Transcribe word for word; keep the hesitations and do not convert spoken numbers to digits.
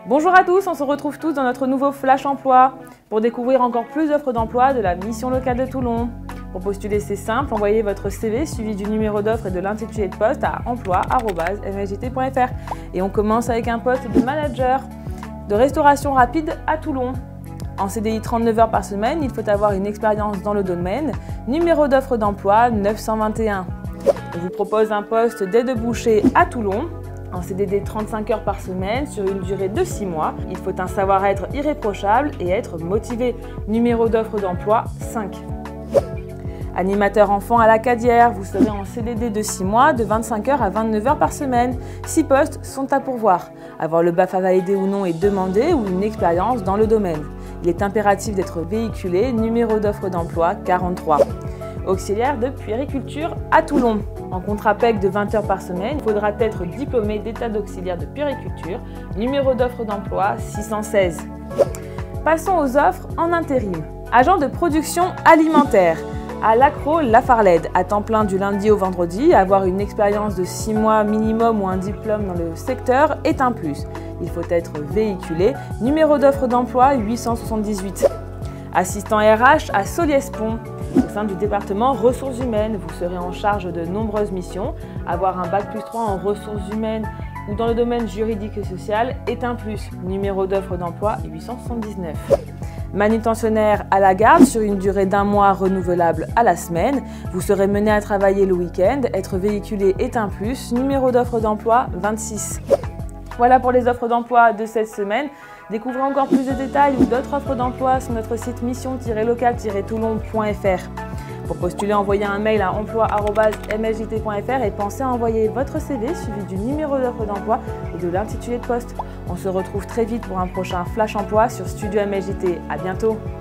Bonjour à tous, on se retrouve tous dans notre nouveau Flash Emploi pour découvrir encore plus d'offres d'emploi de la mission locale de Toulon. Pour postuler, c'est simple, envoyez votre C V suivi du numéro d'offre et de l'intitulé de poste à emploi arobase m s j t point f r. Et on commence avec un poste de manager de restauration rapide à Toulon. En C D I trente-neuf heures par semaine, il faut avoir une expérience dans le domaine. Numéro d'offre d'emploi neuf cent vingt et un. On vous propose un poste d'aide-boucher à Toulon. En C D D trente-cinq heures par semaine sur une durée de six mois. Il faut un savoir-être irréprochable et être motivé. Numéro d'offre d'emploi cinq. Animateur enfant à la Cadière, vous serez en C D D de six mois, de vingt-cinq heures à vingt-neuf heures par semaine. six postes sont à pourvoir. Avoir le B A F à valider ou non est demandé ou une expérience dans le domaine. Il est impératif d'être véhiculé. Numéro d'offre d'emploi quarante-trois. Auxiliaire de puériculture à Toulon. En contrat P E C de vingt heures par semaine, il faudra être diplômé d'état d'auxiliaire de puériculture. Numéro d'offre d'emploi six cent seize. Passons aux offres en intérim. Agent de production alimentaire à l'Accro Lafarlède, à temps plein du lundi au vendredi. Avoir une expérience de six mois minimum ou un diplôme dans le secteur est un plus. Il faut être véhiculé. Numéro d'offre d'emploi huit cent soixante-dix-huit. Assistant R H à Soliès-Pont. Au sein du département ressources humaines, vous serez en charge de nombreuses missions. Avoir un bac plus trois en ressources humaines ou dans le domaine juridique et social est un plus. Numéro d'offre d'emploi huit cent soixante-dix-neuf. Manutentionnaire à la garde sur une durée d'un mois renouvelable à la semaine. Vous serez mené à travailler le week-end. Être véhiculé est un plus. Numéro d'offre d'emploi vingt-six. Voilà pour les offres d'emploi de cette semaine. Découvrez encore plus de détails ou d'autres offres d'emploi sur notre site mission tiret local tiret toulon point f r. Pour postuler, envoyez un mail à emploi arobase m s j t point f r et pensez à envoyer votre C V suivi du numéro d'offre d'emploi et de l'intitulé de poste. On se retrouve très vite pour un prochain Flash Emploi sur Studio M S J T. À bientôt!